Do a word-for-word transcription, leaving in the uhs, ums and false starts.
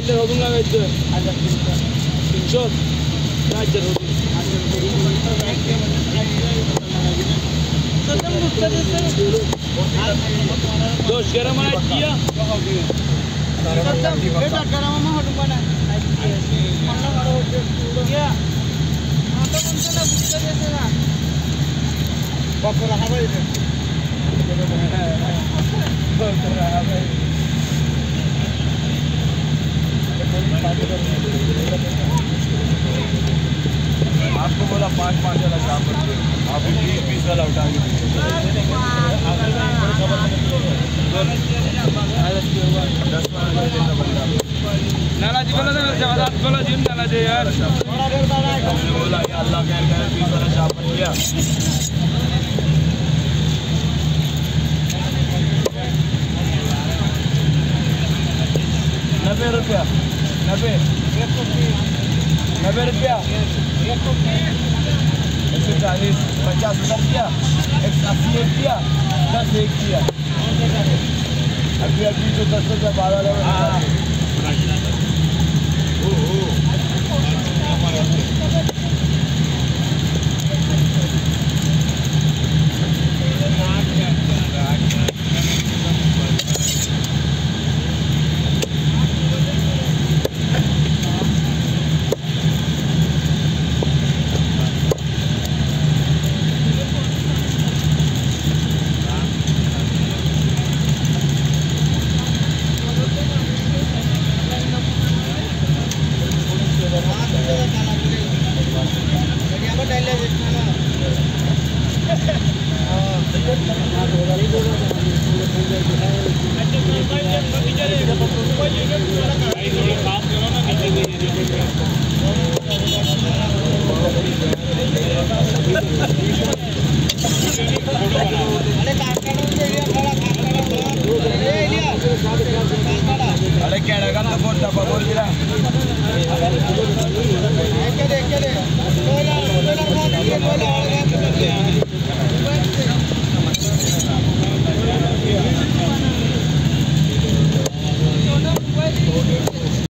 हाजर होऊन लागायचं तीनशे हाजर होऊन दोष गरम आहे किया बेटा गरम में हट बना मन्ना मारो किया आता कौन सा ना बुझते देते ना बाप रहा भाई बाप रहा भाई आपको बोला पाँच पाँच वाला काम करते आप बीस बीस वाला उठा के नाला जी बोला था जवाब बोला जी नाला जी यार मैंने बोला ये अल्लाह खैर करे बीस वाला चाप बन गया नब्बे रुपया नब्बे नब्बे रुपया एक सौ चालीस पचास हजार किया एक सौ अस्सी एक किया दस एक किया अभी अभी जो दस रुपया बारह अरे क्या लगा तो बोल डब्बा बोल गिरा बोला बोला बोला